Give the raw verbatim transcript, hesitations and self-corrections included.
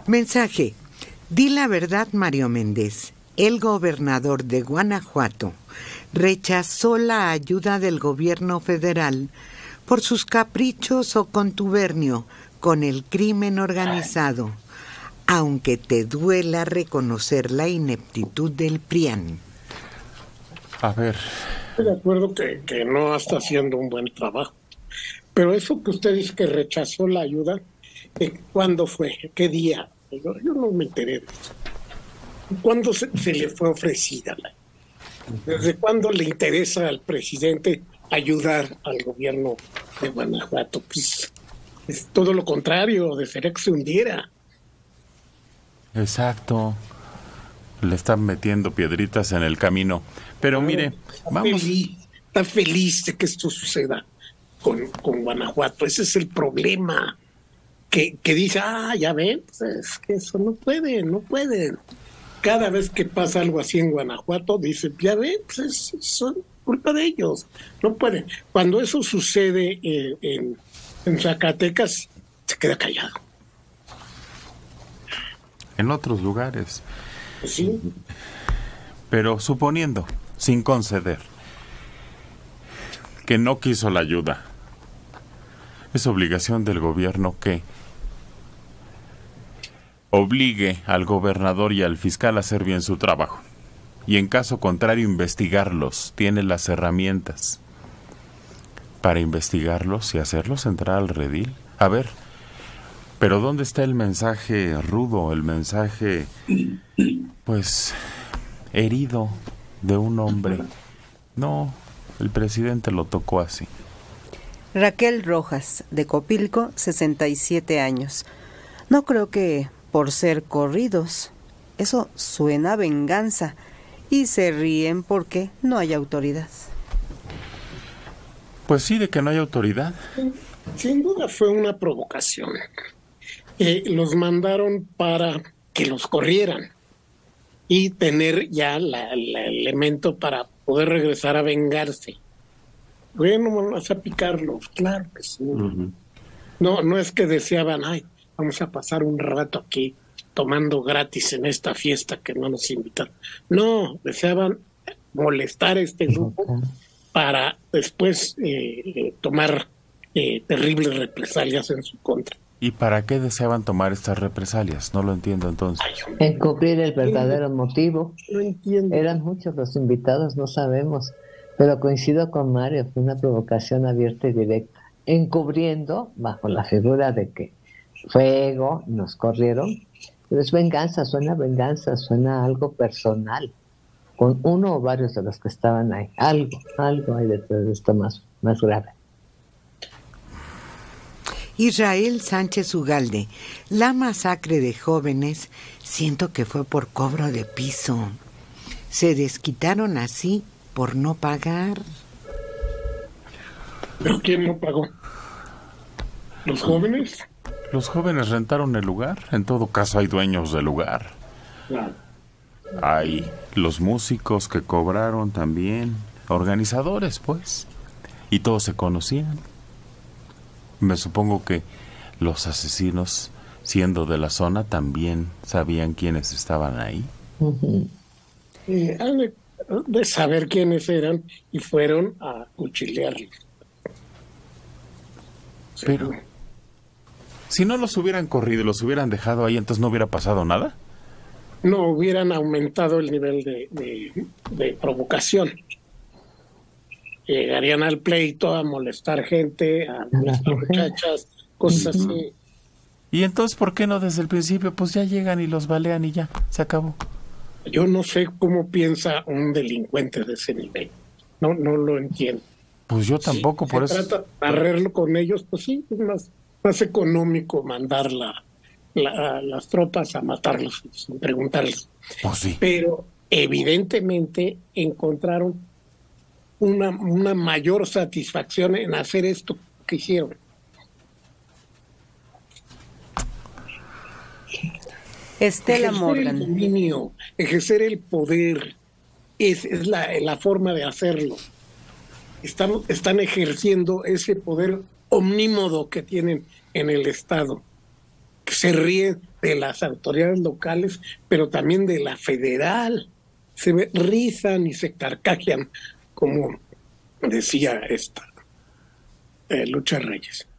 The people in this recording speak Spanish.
Mensaje. Di la verdad, Mario Méndez. El gobernador de Guanajuato rechazó la ayuda del gobierno federal por sus caprichos o contubernio con el crimen organizado, aunque te duela reconocer la ineptitud del PRIAN. A ver. Estoy de acuerdo que, que no está haciendo un buen trabajo. Pero eso que usted dice que rechazó la ayuda, ¿cuándo fue? ¿Qué día? Yo, yo no me enteré de eso. ¿Cuándo se, se le fue ofrecida? ¿Desde cuándo le interesa al presidente ayudar al gobierno de Guanajuato? Pues es todo lo contrario, desearía que se hundiera. Exacto. Le están metiendo piedritas en el camino. Pero mire, está vamos... Feliz, está feliz de que esto suceda con, con Guanajuato. Ese es el problema. Que, que dice, ah, ya ven, pues es que eso no pueden, no pueden. Cada vez que pasa algo así en Guanajuato, dice, ya ven, pues es, son culpa de ellos, no pueden. Cuando eso sucede eh, en, en Zacatecas, se queda callado. En otros lugares. Pues sí. Pero suponiendo, sin conceder, que no quiso la ayuda, es obligación del gobierno que obligue al gobernador y al fiscal a hacer bien su trabajo. Y en caso contrario, investigarlos. Tiene las herramientas para investigarlos y hacerlos entrar al redil. A ver, pero ¿dónde está el mensaje rudo, el mensaje, pues, herido de un hombre? No, el presidente lo tocó así. Raquel Rojas, de Copilco, sesenta y siete años. No creo que por ser corridos. Eso suena a venganza. Y se ríen porque no hay autoridad. Pues sí, de que no hay autoridad. Sin duda fue una provocación. Eh, los mandaron para que los corrieran y tener ya la, la elemento para poder regresar a vengarse. Bueno, vamos a picarlos, claro que sí. Uh-huh. No, no es que deseaban, ay, vamos a pasar un rato aquí tomando gratis en esta fiesta que no nos invitaron. No, deseaban molestar a este grupo uh-huh. para después eh, tomar eh, terribles represalias en su contra. ¿Y para qué deseaban tomar estas represalias? No lo entiendo entonces. Encubrir el verdadero no, motivo. No entiendo. Eran muchos los invitados, no sabemos. Pero coincido con Mario, fue una provocación abierta y directa. Encubriendo bajo la figura de que fuego, nos corrieron. Pero es venganza, suena venganza, suena algo personal. Con uno o varios de los que estaban ahí. Algo, algo hay detrás de esto más, más grave. Israel Sánchez Ugalde, la masacre de jóvenes, siento que fue por cobro de piso. Se desquitaron así por no pagar. ¿Pero quién no pagó? ¿Los jóvenes? Los jóvenes rentaron el lugar. En todo caso hay dueños del lugar. Claro. Hay los músicos que cobraron también. Organizadores, pues. Y todos se conocían. Me supongo que los asesinos, siendo de la zona, también sabían quiénes estaban ahí. Uh-huh. Eh, han de, de saber quiénes eran y fueron a cuchilearlos. Pero, si no los hubieran corrido y los hubieran dejado ahí, entonces no hubiera pasado nada. No hubieran aumentado el nivel de, de, de provocación. Llegarían al pleito a molestar gente, a molestar muchachas, cosas así. ¿Y entonces por qué no desde el principio? Pues ya llegan y los balean y ya, se acabó. Yo no sé cómo piensa un delincuente de ese nivel. No, no lo entiendo. Pues yo tampoco, si por se eso. trata de barrerlo con ellos, pues sí, es más, más económico mandar la, la, las tropas a matarlos sin preguntarles. Pues sí. Pero evidentemente encontraron Una, una mayor satisfacción en hacer esto que hicieron. Estela ejercer Morgan. El dominio, ejercer el poder, es, es la, la forma de hacerlo. Están, están ejerciendo ese poder omnímodo que tienen en el Estado, que se ríe de las autoridades locales, pero también de la federal. Se ve, rizan y se carcajean, como decía esta eh, Lucha Reyes.